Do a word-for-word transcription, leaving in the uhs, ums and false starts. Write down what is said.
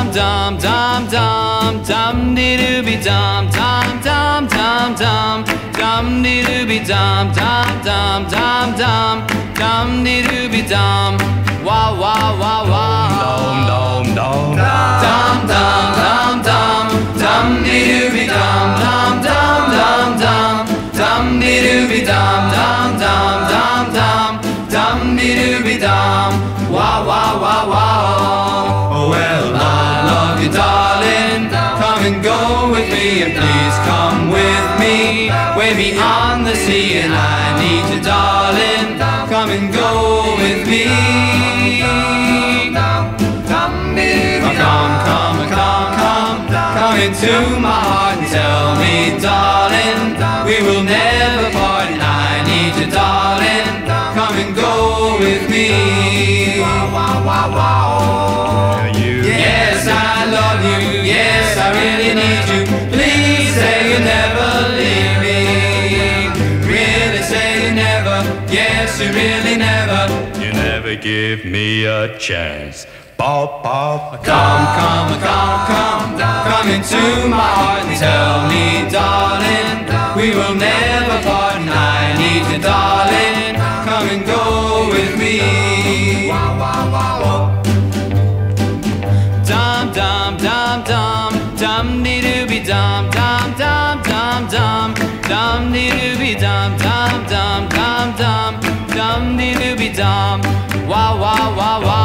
dum dum dum dum dee doo be dum dum dum dum dum dum dee doo be dum dum dum dum dum dum dee doo be dum wow wow wow wow dum dum dum dum dum dum dum dee doo be dum dum dum dum dum dum dee doo be dum dum dum dum dum dum dee doo be dum wow wow wow wow. Oh well, I love you, darling. Come and go with me, and please come with me way beyond the sea. And I need you, darling. Come and go with me. Come, come, come, come, come into my heart and tell me, darling, we will never part. And I need you, darling. Come and go with me. Wow, wow, wow, wow. Yes, I love you. Yes, I really need you. Please say you never leave me. Really say you never. Yes, you really never. You never give me a chance. Bob, Bob. Come, come, come, come, come into my heart and tell me, darling, we will never part. And I need you, darling. Come and go with me. Dum dum dum dum dum dee doo be dum dum dum dum dum dum dee doo be dum dum dum dum dum dum dee doo be dum wow wow wow wow.